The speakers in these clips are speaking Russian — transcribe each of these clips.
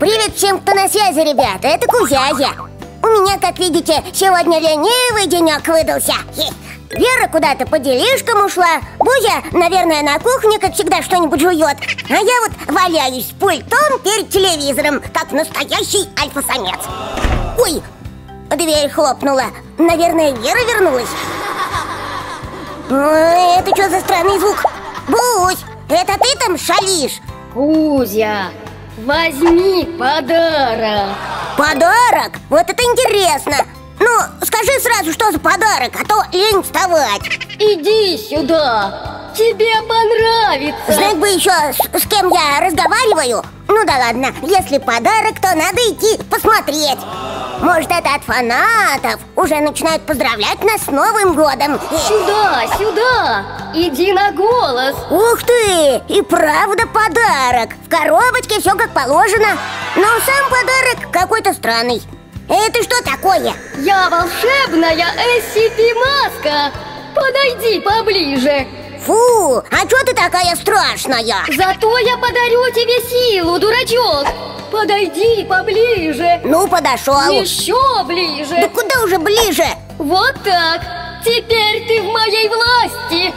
Привет всем, кто на связи, ребята, это Кузязя. У меня, как видите, сегодня ленивый денек выдался. Вера куда-то по делишкам ушла. Бузя, наверное, на кухне, как всегда, что-нибудь жует. А я вот валяюсь с пультом перед телевизором, как настоящий альфа-самец. Ой, дверь хлопнула. Наверное, Вера вернулась. Ой, это что за странный звук? Бусь, это ты там шалишь? Кузя, возьми подарок. Подарок? Вот это интересно. Ну, скажи сразу, что за подарок, а то лень вставать. Иди сюда, тебе понравится. Знать бы еще, с кем я разговариваю. Ну да ладно, если подарок, то надо идти посмотреть. Может, это от фанатов. Уже начинают поздравлять нас с Новым годом. Сюда, сюда, иди на голос. Ух ты, и правда подарок. В коробочке все как положено. Но сам подарок какой-то странный. Это что такое? Я волшебная SCP-маска. Подойди поближе. Фу, а что ты такая страшная? Зато я подарю тебе силу, дурачок. Подойди поближе. Ну, подошел. Еще ближе. Да куда уже ближе? Вот так. Теперь ты в моей власти.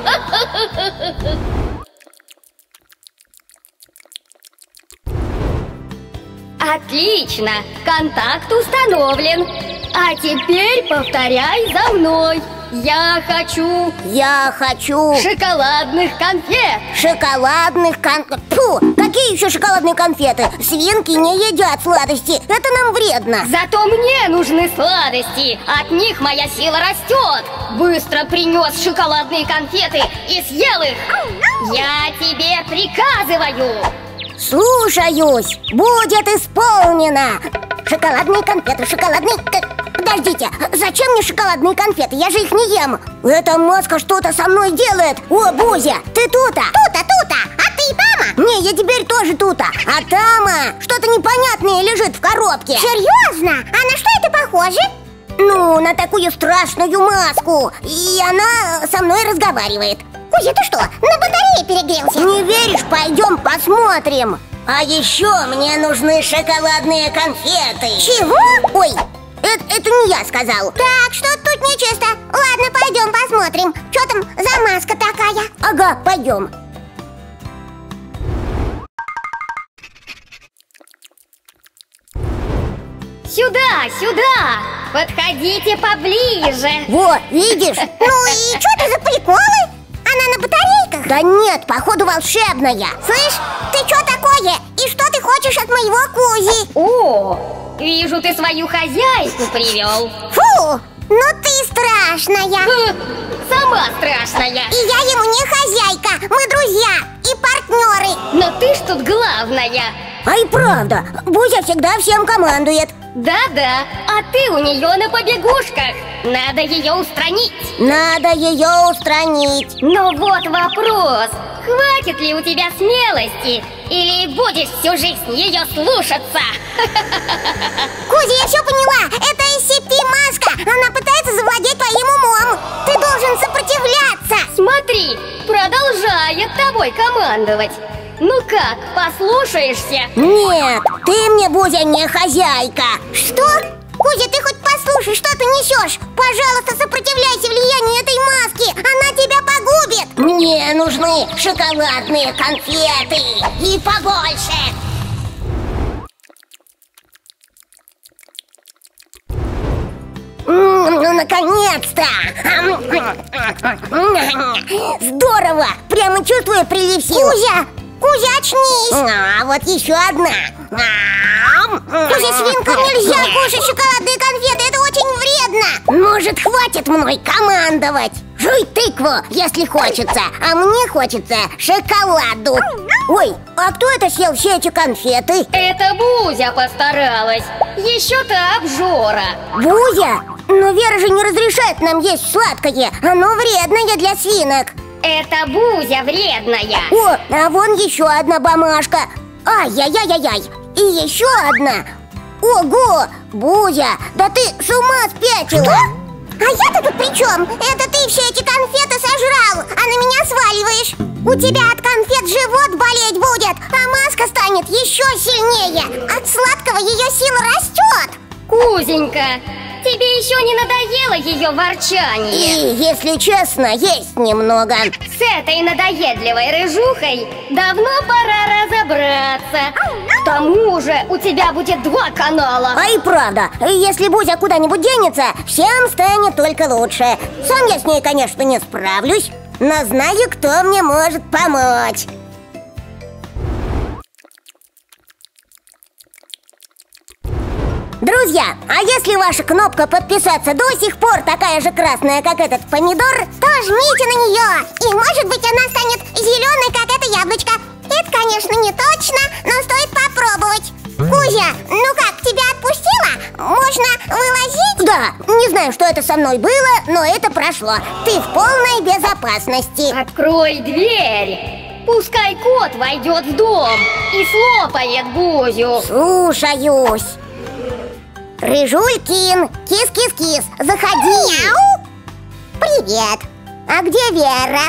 Отлично, контакт установлен. А теперь повторяй за мной. Я хочу шоколадных конфет. Шоколадных конфет. Фу, какие еще шоколадные конфеты? Свинки не едят сладости, это нам вредно. Зато мне нужны сладости. От них моя сила растет. Быстро принес шоколадные конфеты и съел их. Я тебе приказываю. Слушаюсь, будет исполнено. Шоколадные конфеты, шоколадные... Подождите, зачем мне шоколадные конфеты? Я же их не ем. Эта маска что-то со мной делает. О, Бузя, ты тута? Тута, а ты Тама? Не, я теперь тоже тута. А Тама что-то непонятное лежит в коробке. Серьезно? А на что это похоже? Ну, на такую страшную маску. И она со мной разговаривает. Кузя, ты что, на батарее перегрелся? Не веришь? Пойдем посмотрим. А еще мне нужны шоколадные конфеты. Чего? Ой, это не я сказал. Так, что тут нечисто. Ладно, пойдем посмотрим. Что там за маска такая? Ага, пойдем. Сюда, сюда. Подходите поближе. Во, видишь? Ну и что это за приколы? Она на батарейках? Да нет, походу волшебная. Слышь, ты что такое? И что ты хочешь от моего Кузи? О, вижу, ты свою хозяйку привел. Фу, ну ты страшная. Сама страшная. И я ему не хозяйка, мы друзья и партнеры. Но ты ж тут главная. А и правда, Бузя всегда всем командует. Да-да, а ты у нее на побегушках. Надо ее устранить. Надо ее устранить. Но вот вопрос. Хватит ли у тебя смелости? Или будешь всю жизнь ее слушаться? Кузя, я все поняла. Это SCP-маска. Она пытается завладеть твоим умом. Ты должен сопротивляться. Смотри, продолжает тобой командовать. Ну как, послушаешься? Нет, ты мне, Бузя, не хозяйка. Что? Кузя, ты хоть послушай, что ты несешь? Пожалуйста, сопротивляйся влиянию этой маски. Она тебя погубит. Мне нужны шоколадные конфеты. И побольше. Ну, наконец-то! Здорово! Прямо чувствую прилив сил. Кузя, очнись! А вот еще одна. Кузя, свинкам нельзя кушать шоколадные конфеты, это очень вредно. Может, хватит мной командовать? Жуй тыкву, если хочется. А мне хочется шоколаду. Ой, а кто это съел все эти конфеты? Это Бузя постаралась. Еще та обжора. Бузя? Но Вера же не разрешает нам есть сладкое. Оно вредное для свинок. Это Бузя вредная. О, а вон еще одна бумажка. Ай-яй-яй-яй-яй. И еще одна. Ого, Бузя, да ты с ума спятила. Что? А я-то тут при чем? Это ты все эти конфеты сожрал, а на меня сваливаешь. У тебя от конфет живот болеть будет, а маска станет еще сильнее. От сладкого ее сила растет. Кузенька, тебе еще не надоело ее ворчание? И, если честно, есть немного. С этой надоедливой рыжухой давно пора разобраться. К тому же у тебя будет 2 канала. А и правда, если Бузя куда-нибудь денется, всем станет только лучше. Сам я с ней, конечно, не справлюсь, но знаю, кто мне может помочь. Друзья, а если ваша кнопка подписаться до сих пор такая же красная, как этот помидор, то жмите на нее. И может быть она станет зеленой, как это яблочко. Это, конечно, не точно, но стоит попробовать. Кузя, ну как, тебя отпустила? Можно вылазить? Да, не знаю, что это со мной было, но это прошло. Ты в полной безопасности. Открой дверь. Пускай кот войдет в дом и слопает Бузю. Слушаюсь. Рыжулькин, кис-кис-кис, заходи. Мяу. Привет. А где Вера?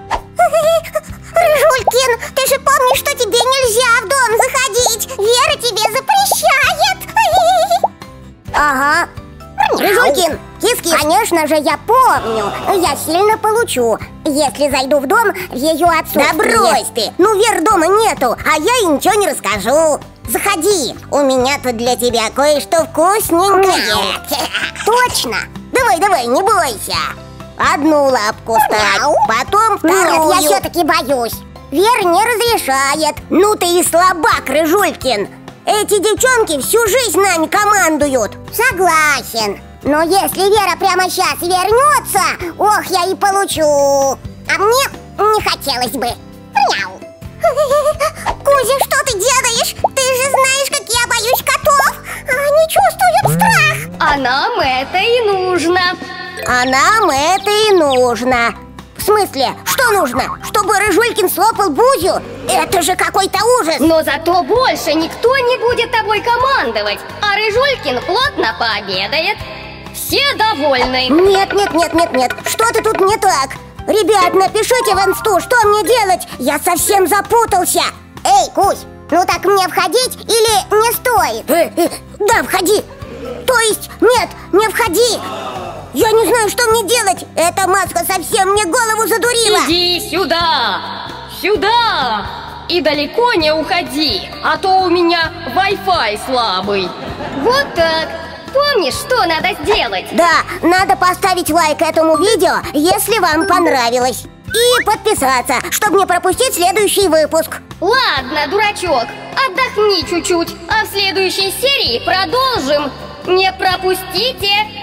Рыжулькин, ты же помнишь, что тебе нельзя в дом заходить. Вера тебе запрещает. Ага. Рыжулькин, кис-кис. Конечно же, я помню. Я сильно получу, если зайду в дом в ее отсутствие. Да брось ты. Ну, Вер дома нету, а я ей ничего не расскажу. Заходи, у меня тут для тебя кое-что вкусненькое. Точно? Давай, не бойся. Одну лапку ставь, потом вторую. Нет, я все-таки боюсь. Вера не разрешает. Ну ты и слабак, Рыжулькин. Эти девчонки всю жизнь нами командуют. Согласен. Но если Вера прямо сейчас вернется, ох, я и получу. А мне не хотелось бы. Мяу. Кузя, что ты делаешь? Ты же знаешь, как я боюсь котов. Они чувствуют страх. А нам это и нужно. А нам это и нужно. В смысле, что нужно? Чтобы Рыжулькин слопал Бузю? Это же какой-то ужас. Но зато больше никто не будет тобой командовать. А Рыжулькин плотно пообедает. Все довольны. Нет, что-то тут не так. Ребят, напишите в инсту, что мне делать? Я совсем запутался. Эй, Кусь, ну так мне входить или не стоит? Да, входи. То есть, нет, не входи. Я не знаю, что мне делать. Эта маска совсем мне голову задурила. Иди сюда. Сюда. И далеко не уходи, а то у меня Wi-Fi слабый. Вот так. Помнишь, что надо сделать? Да, надо поставить лайк этому видео, если вам понравилось. И подписаться, чтобы не пропустить следующий выпуск. Ладно, дурачок, отдохни чуть-чуть, а в следующей серии продолжим. Не пропустите!